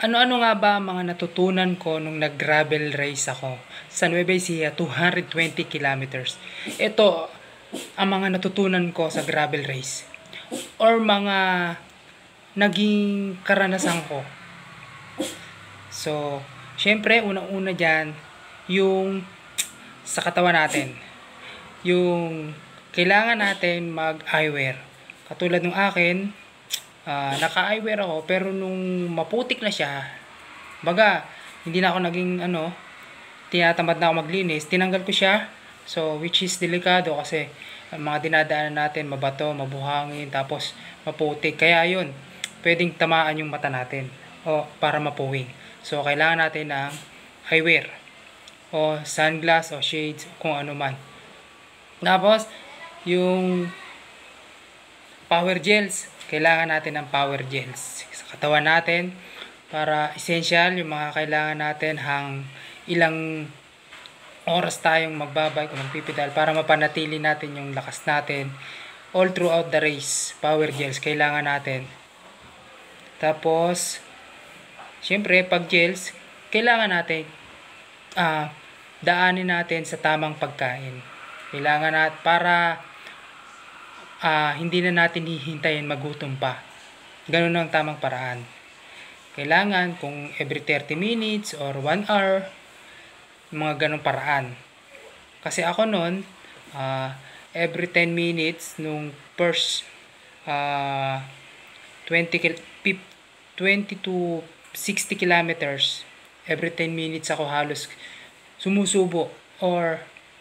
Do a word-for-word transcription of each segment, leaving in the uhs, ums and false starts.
Ano-ano nga ba ang mga natutunan ko nung nag-gravel race ako sa Nueva Ecija, two hundred twenty kilometers. Ito ang mga natutunan ko sa gravel race or mga naging karanasan ko. So, syempre, unang-una dyan, yung sa katawan natin. Yung kailangan natin mag-eyewear. Katulad ng akin, uh, naka-eyewear ako, pero nung maputik na siya, baga, hindi na ako naging, ano, tinatamad na ako maglinis, tinanggal ko siya. So, which is delikado kasi ang mga dinadaanan natin, mabato, mabuhangin, tapos maputik. Kaya yun, pwedeng tamaan yung mata natin o para mapuwing. So, kailangan natin ng eyewear o sunglass o shades, kung ano man. Tapos, yung power gels. Kailangan natin ng power gels sa katawan natin para essential yung mga kailangan natin hang ilang oras tayong magbabike o magpipedal para mapanatili natin yung lakas natin all throughout the race. Power gels kailangan natin. Tapos, syempre, pag gels, kailangan natin uh, daanin natin sa tamang pagkain. Kailangan natin para uh, hindi na natin hihintayin magutom pa. Ganun ang tamang paraan. Kailangan kung every thirty minutes or one hour, mga ganung paraan. Kasi ako noon, uh, every ten minutes nung first uh, twenty to sixty kilometers, every ten minutes ako halos sumusubo or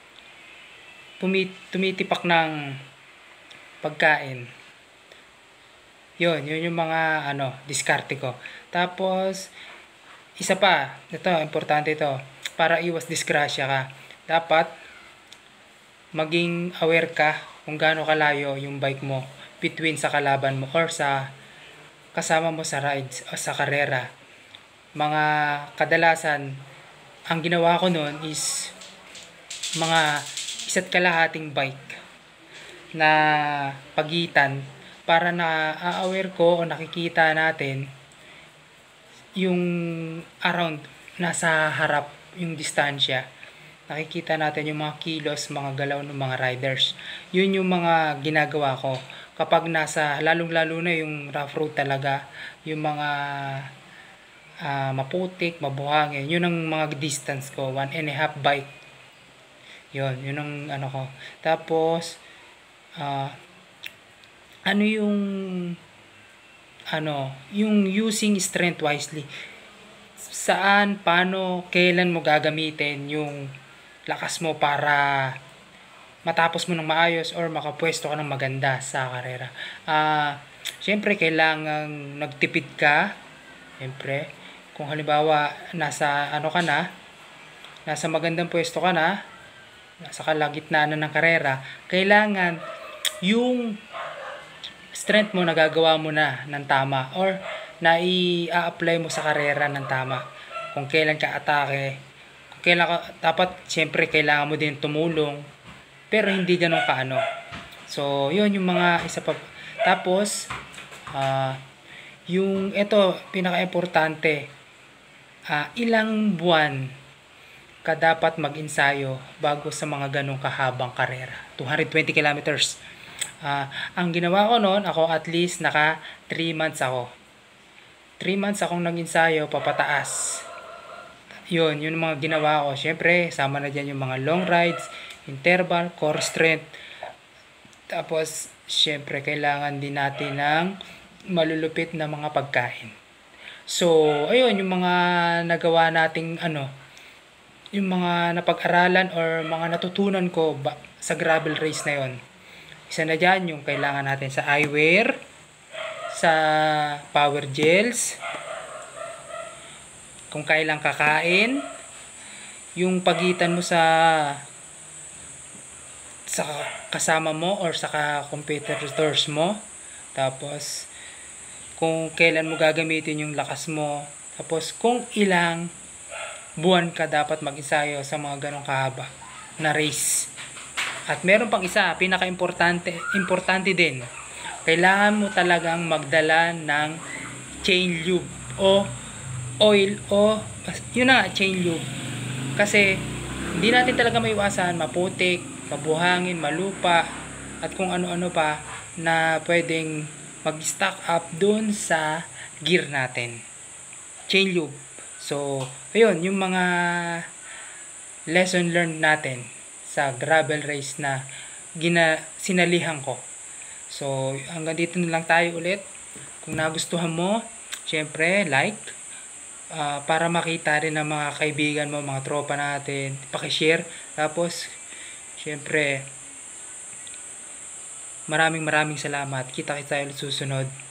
tumitipak ng pagkain. Yun, yun yung mga ano, diskarte ko. Tapos, isa pa, ito, importante ito, para iwas disgrasya ka. Dapat, maging aware ka kung gaano kalayo yung bike mo between sa kalaban mo or sa kasama mo sa rides o sa karera. Mga kadalasan, ang ginawa ko noon is mga isa't kalahating bike na pagitan para na a-aware ko o nakikita natin yung around nasa harap yung distansya. Nakikita natin yung mga kilos, mga galaw ng mga riders. Yun yung mga ginagawa ko kapag nasa lalong-lalo na yung rough road talaga, yung mga uh, maputik, mabuhangin, yun ang mga distance ko, one and a half bike. Yun, yun ang ano ko. Tapos, uh, ano yung, ano, yung using strength wisely. Saan, paano, kailan mo gagamitin yung lakas mo para matapos mo ng maayos or makapwesto ka ng maganda sa karera. Uh, Siyempre, kailangan nagtipid ka. Siyempre, kung halimbawa, nasa ano ka na, nasa magandang pwesto ka na, nasa kalagitnaan na ng karera, kailangan yung strength mo nagagawa mo na ng tama or na i-apply mo sa karera ng tama. Kung kailan ka atake, kung kailan ka, dapat siyempre kailangan mo din tumulong, pero hindi ganun ka ano. So, yun yung mga isa pa. Tapos, uh, yung ito, pinaka-importante, uh, ilang buwan ka dapat mag-ensayo bago sa mga ganong kahabang karera. two hundred twenty kilometers. Uh, ang ginawa ko noon, ako at least naka three months ako. three months akong nag-ensayo papataas. Yun, yun mga ginawa ko. Siyempre, sama na dyan yung mga long rides, interval, core strength. Tapos, siyempre, kailangan din natin ng malulupit na mga pagkain. So, ayun, yung mga nagawa nating ano, yung mga napag-aralan or mga natutunan ko ba, sa gravel race na yon. Isa na dyan yung kailangan natin sa eyewear, sa power gels, kung kailang kakain, yung pagitan mo sa sa kasama mo or sa competitors mo, tapos kung kailan mo gagamitin yung lakas mo, tapos kung ilang buwan ka dapat mag-ensayo sa mga ganong kahaba na race. At meron pang isa, pinaka-importante, importante din. Kailangan mo talagang magdala ng chain lube o oil o yun na, chain lube. Kasi hindi natin talaga maiwasan maputik, mabuhangin, malupa, at kung ano-ano pa na pwedeng mag-stack up dun sa gear natin. Chain lube. So, ayun, yung mga lesson learned natin sa gravel race na gina, sinalihan ko. So, hanggang dito na lang tayo ulit. Kung nagustuhan mo, syempre, like, uh, para makita rin ng mga kaibigan mo, mga tropa natin, pakishare. Tapos, syempre, maraming maraming salamat. Kita kita ulit susunod.